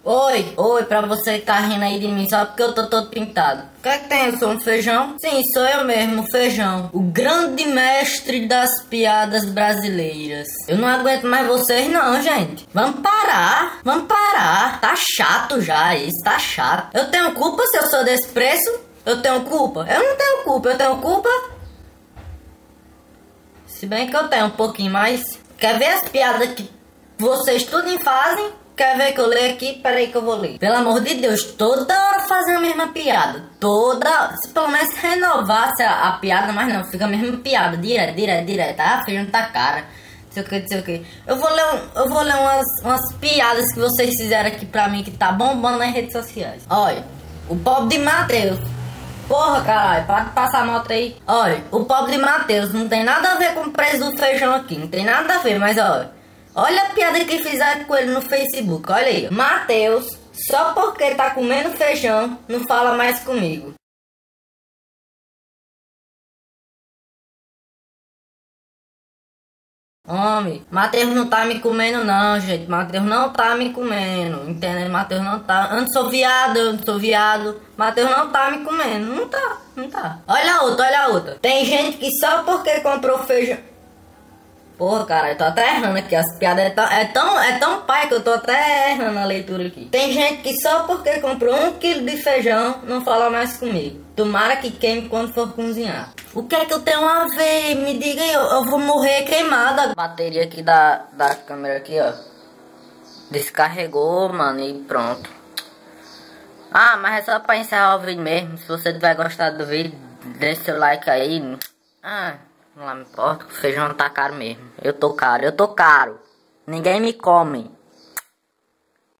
Oi, pra você que tá rindo aí de mim só porque eu tô todo pintado. O que é que tem? Eu sou um feijão? Sim, sou eu mesmo, feijão. O grande mestre das piadas brasileiras. Eu não aguento mais vocês não, gente. Vamos parar. Tá chato já isso, tá chato. Eu tenho culpa se eu sou desse preço? Eu tenho culpa? Eu não tenho culpa, eu tenho culpa? Se bem que eu tenho um pouquinho mais. Quer ver as piadas que vocês tudo fazem? Quer ver que eu leio aqui? Peraí que eu vou ler. Pelo amor de Deus, toda hora fazendo a mesma piada. Se pelo menos renovasse a piada, mas não, fica a mesma piada. Direto. Ah, feijão tá cara. Não sei o que. Eu vou ler umas piadas que vocês fizeram aqui pra mim que tá bombando nas redes sociais. Olha, o pobre de Matheus. Porra, caralho, para de passar a moto aí. Olha, o pobre de Matheus não tem nada a ver com o preço do feijão aqui. Não tem nada a ver, mas olha a piada que fizeram com ele no Facebook. Olha aí. Matheus, só porque tá comendo feijão, não fala mais comigo. Homem, Matheus não tá me comendo não, gente. Matheus não tá me comendo. Entendeu? Matheus não tá. Eu não sou viado. Matheus não tá me comendo. Não tá. Olha a outra. Tem gente que só porque comprou feijão. Porra, cara, eu tô até errando aqui. As piadas é tão pai que eu tô até errando a leitura aqui. Tem gente que só porque comprou 1 quilo de feijão não fala mais comigo. Tomara que queime quando for cozinhar. O que é que eu tenho a ver? Me diga aí, eu vou morrer queimada. A bateria aqui da câmera aqui, ó. Descarregou, mano, e pronto. Ah, mas é só pra encerrar o vídeo mesmo. Se você tiver gostado do vídeo, deixa seu like aí. Não me importa, o feijão tá caro mesmo. Eu tô caro. Ninguém me come.